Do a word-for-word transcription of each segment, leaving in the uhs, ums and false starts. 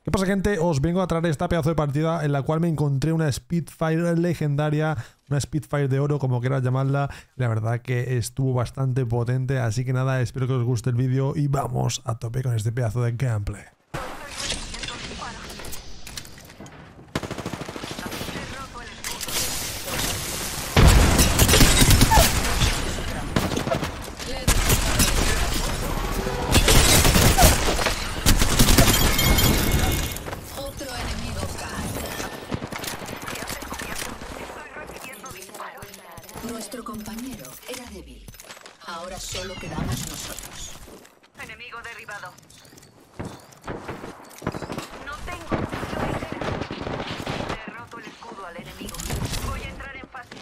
¿Qué pasa, gente? Os vengo a traer esta pedazo de partida en la cual me encontré una Spitfire legendaria, una Spitfire de oro, como quieras llamarla. La verdad que estuvo bastante potente, así que nada, espero que os guste el vídeo y vamos a tope con este pedazo de gameplay. Nuestro compañero era débil. Ahora solo quedamos nosotros. Enemigo derribado. No tengo munición ligera. He roto el escudo al enemigo. Voy a entrar en fase.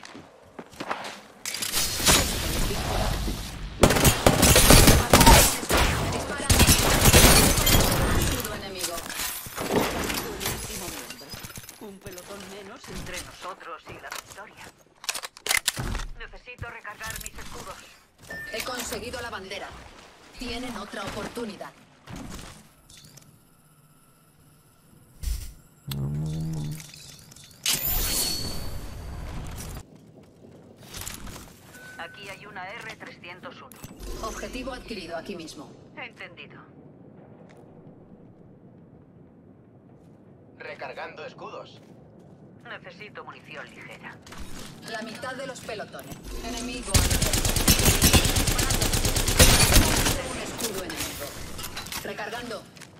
Dispara. Escudo enemigo. Un último miembro. Un pelotón menos entre nosotros y la victoria. Necesito recargar mis escudos. He conseguido la bandera. Tienen otra oportunidad. Aquí hay una R trescientos uno. Objetivo adquirido aquí mismo. Entendido. Recargando escudos. Necesito munición ligera. La mitad de los pelotones. Enemigo. Un escudo enemigo. Recargando.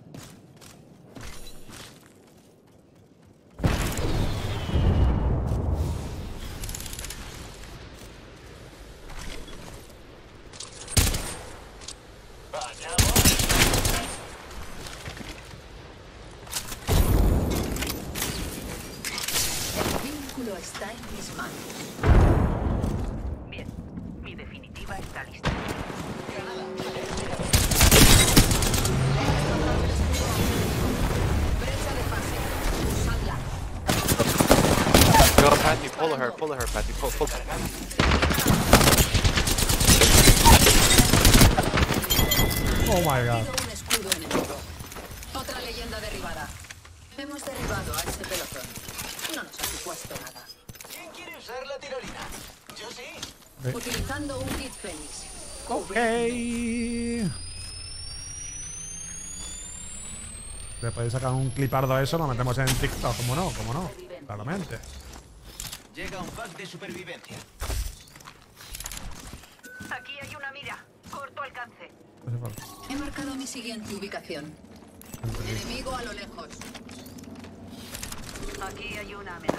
Está en mis manos. Bien, mi definitiva está lista. Brecha de fase. Usadla. Go, Patty, pull her, pull her, Patty, pull, pull. Oh my god. Un escudo enemigo. Otra leyenda derribada. Hemos derribado a ese pelotón. No nos ha supuesto nada. ¿Quién quiere usar la tirolina? Yo sí. Eh. Utilizando un kit Fénix. Ok. Le podéis sacar un clipardo a eso, lo metemos en TikTok, como no, como no, claramente. Llega un pack de supervivencia. Aquí hay una mira. Corto alcance. No hace falta. He marcado mi siguiente ubicación. Enemigo a lo lejos. Aquí hay una amenaza.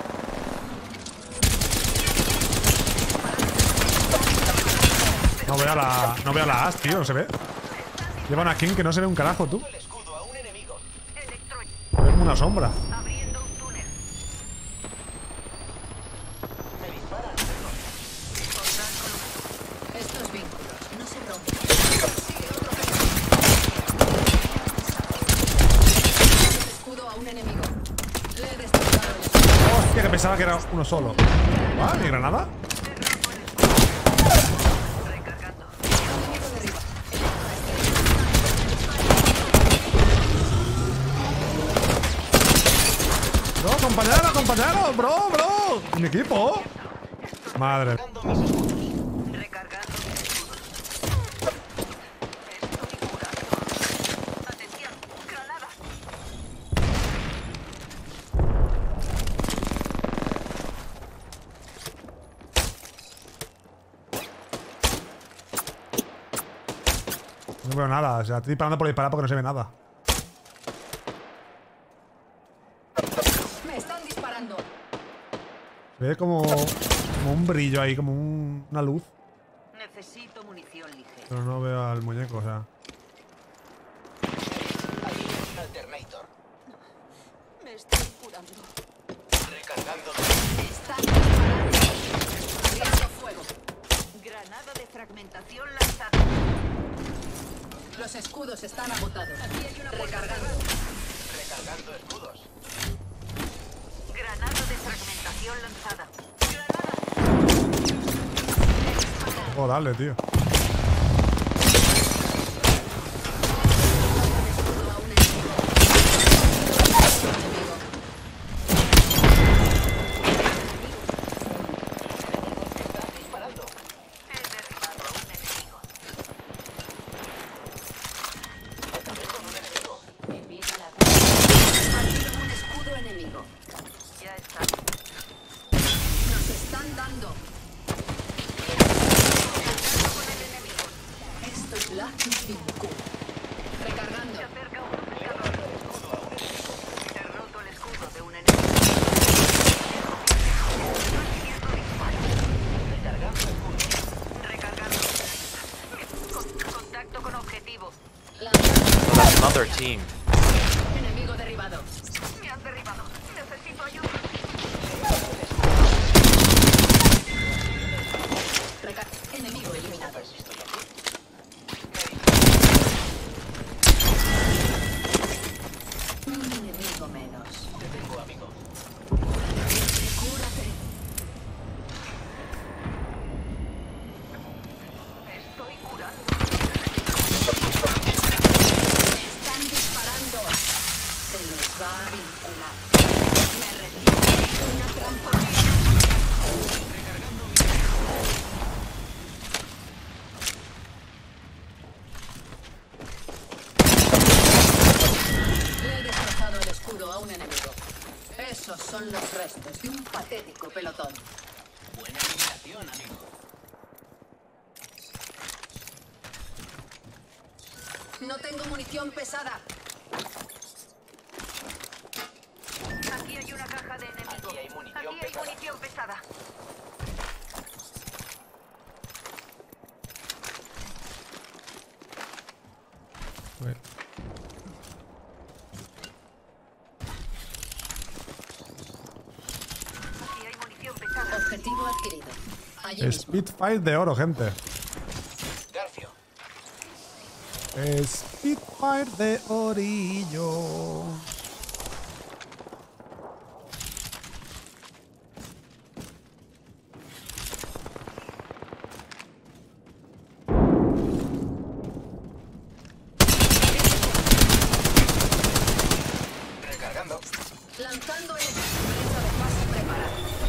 No veo a la, no veo a la As, tío, no se ve. Lleva una King que no se ve un carajo, tú. El escudo a un enemigo. Electroid. Es como una sombra. Abriendo un túnel. Me disparan. Estos vínculos no se rompen. Sigue otro escudo a un enemigo. Le he destrozado el escudo. Hostia, que pensaba que era uno solo. ¿Ah, mi granada? Recargando. Enemigo derriba. No, compañero, compañero, bro, bro. Mi equipo. Madre. Recargando mis escudos. Recargando mis escudos. Estoy curando. Atención. Granada. No veo nada, o sea, estoy disparando por disparar porque no se ve nada. Me están disparando. Se ve como, como un brillo ahí, como un- una luz. Necesito munición ligera. Pero no veo al muñeco, o sea. Ahí un alternator. Me estoy curando. Recargando. Están disparando. Abriendo fuego. Granada de fragmentación lanzada. Los escudos están agotados. Recargando. Recargando escudos. Granada de fragmentación lanzada. Granada. Oh, dale, tío. va a vincular. Me retiro. Una trampa. Le he destrozado el escudo a un enemigo. Esos son los restos de un patético pelotón. Buena eliminación, amigo. No tengo munición pesada. Aquí hay una caja de enemigo. Aquí hay munición Aquí hay pesada. munición pesada. Bueno. Aquí hay munición pesada. Objetivo adquirido. Allí mismo. Spitfire de oro, gente. Garfio. Spitfire de orillo. Recargando. Lanzando el flecha de paso preparada.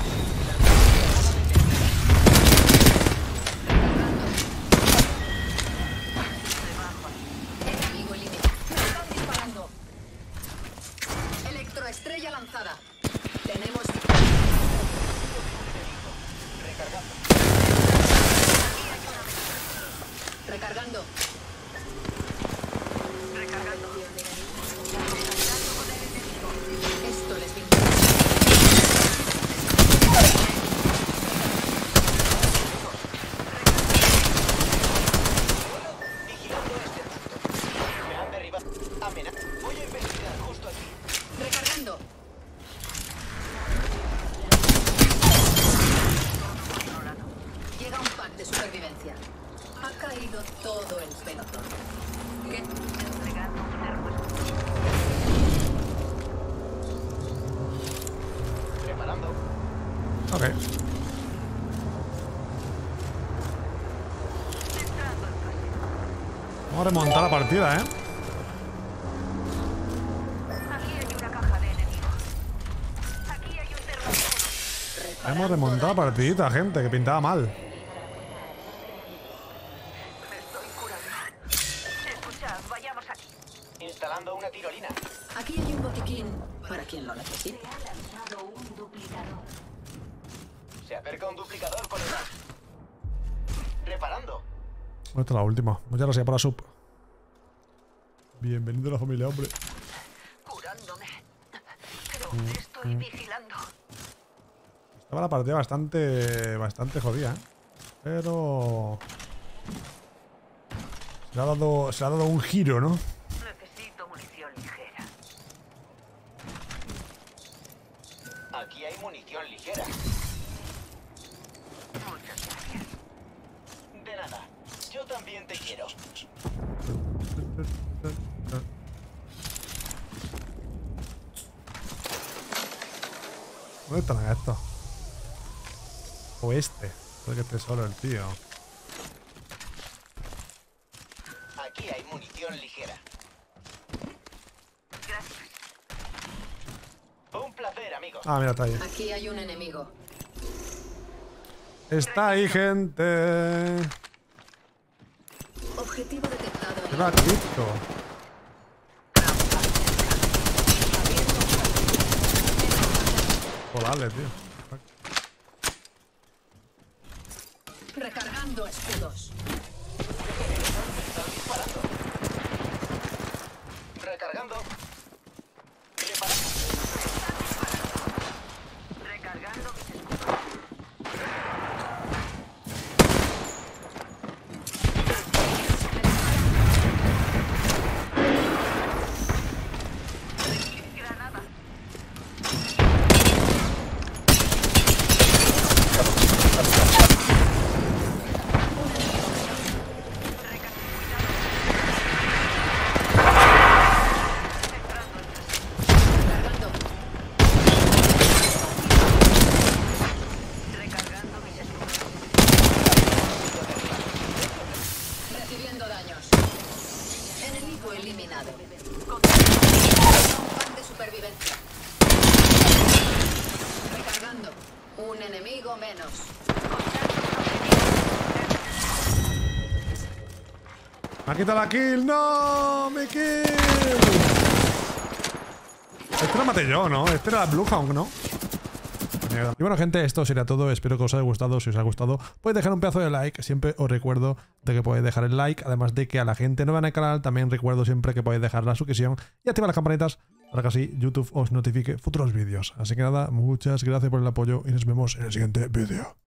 Enemigo eliminado. Me están disparando. Electroestrella lanzada. Tenemos. Recargando. Recargando. Recargando. Esto les vincula. Vigilando este punto. Me han derribado. Amenaza. Voy a investigar justo aquí. Recargando. Llega un pack de supervivencia. Ha caído todo el pelotón. ¿Qué? Entregando un arma. Preparando. Ok. Entrando en fase. Vamos a remontar la partida, ¿eh? Aquí hay una caja de enemigos. Aquí hay un termómetro. Hemos remontado la partidita, gente, que pintaba mal. Me estoy curando. Escuchad, vayamos aquí. Instalando una tirolina. Aquí hay un botiquín para quien lo necesite. Se acerca un duplicador con el gas. Reparando. ¿Dónde está la última? Muchas gracias por la sub. Bienvenido a la familia, hombre. Curándome. Pero estoy vigilando. Estaba la partida bastante bastante jodida, ¿eh? Pero se le ha dado, se le ha dado un giro, ¿no? Necesito munición ligera. Aquí hay munición ligera. Muchas gracias. De nada. Yo también te quiero. ¿Dónde están estos? O este. Puede que esté solo el tío. Aquí hay munición ligera. Gracias. Un placer, amigos. Ah, mira, está ahí. Aquí hay un enemigo. Está ahí, gente. Objetivo detectado. ¿Qué lo has visto? Volale, tío. Recargando escudos. Recargando. Reparando. Recargando mis escudos. Granada. Recargando. Recargando mis escudos. Recibiendo daños. Enemigo eliminado. Un pack de supervivencia. Recargando. Un enemigo menos. ¡Me ha quitado la kill! ¡No! ¡Mi kill! Este lo maté yo, ¿no? Este era Bluehound, ¿no? Mierda. Y bueno, gente, esto sería todo. Espero que os haya gustado. Si os ha gustado, podéis dejar un pedazo de like. Siempre os recuerdo de que podéis dejar el like. Además de que a la gente nueva en el canal también recuerdo siempre que podéis dejar la suscripción y activar las campanitas para que así YouTube os notifique futuros vídeos. Así que nada, muchas gracias por el apoyo y nos vemos en el siguiente vídeo.